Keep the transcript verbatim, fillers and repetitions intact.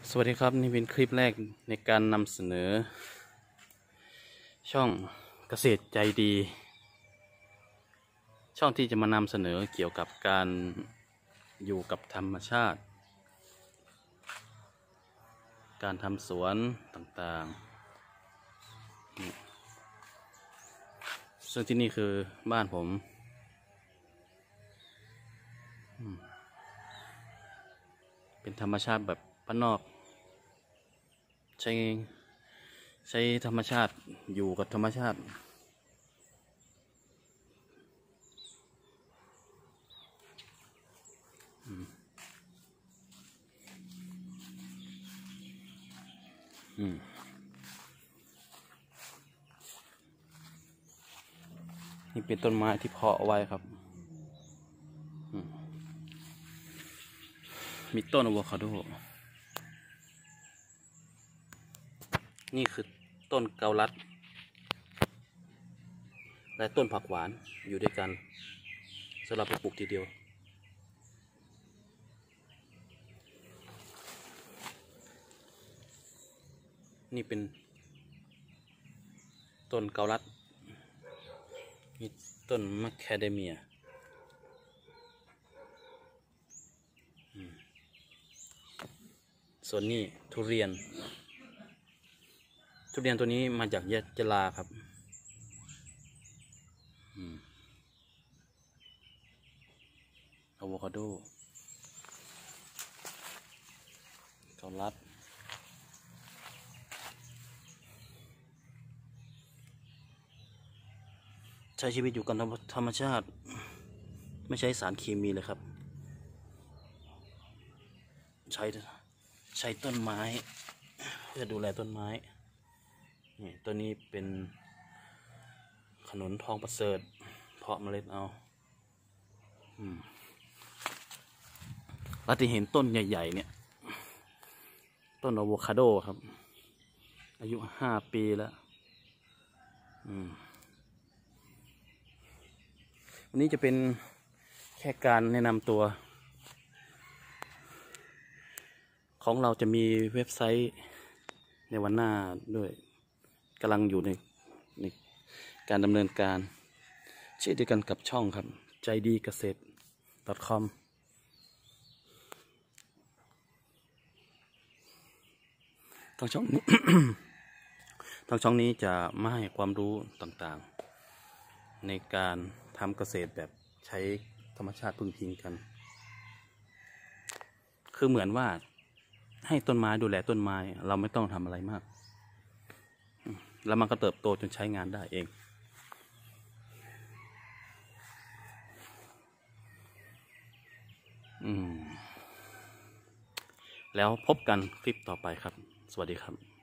สวัสดีครับนี่เป็นคลิปแรกในการนำเสนอ ช่องเกษตรใจดี ช่องที่จะมานำเสนอเกี่ยวกับการอยู่กับธรรมชาติ การทำสวนต่างๆซึ่งที่นี่คือบ้านผมเป็นธรรมชาติแบบบ้านนอกใช้ใช้ธรรมชาติอยู่กับธรรมชาติอืมนี่เป็นต้นไม้ที่เพาะเอาไว้ครับมีต้นอะโวคาโดนี่คือต้นเกาลัดและต้นผักหวานอยู่ด้วยกันสำหรับปลูกทีเดียวนี่เป็นต้นเกาลัดมีต้นมะแคเดเมียส่วนนี้ทุเรียนทุเรียนตัวนี้มาจากยะลาครับอะโวคาโดเกาลัดใช้ชีวิตอยู่กับธรรมชาติไม่ใช้สารเคมีเลยครับใช้ใช้ต้นไม้เพื่อดูแลต้นไม้นี่ตัวนี้เป็นขนุนทองประเสริฐเพาะเมล็ดเอาเราจะเห็นต้นใหญ่ๆเนี่ยต้นอะโวคาโดครับอายุห้าปีแล้ววันนี้จะเป็นแค่การแนะนำตัวของเราจะมีเว็บไซต์ในวันหน้าด้วยกำลังอยู่ในในการดำเนินการเช่นเดียวกันกับช่องครับใจดีเกษตร .com ทางช่อง ทางช่องนี้จะมาให้ความรู้ต่างๆในการทำเกษตรแบบใช้ธรรมชาติพึ่งพิงกันคือเหมือนว่าให้ต้นไม้ดูแลต้นไม้เราไม่ต้องทำอะไรมากแล้วมันก็เติบโตจนใช้งานได้เองอืมแล้วพบกันคลิปต่อไปครับสวัสดีครับ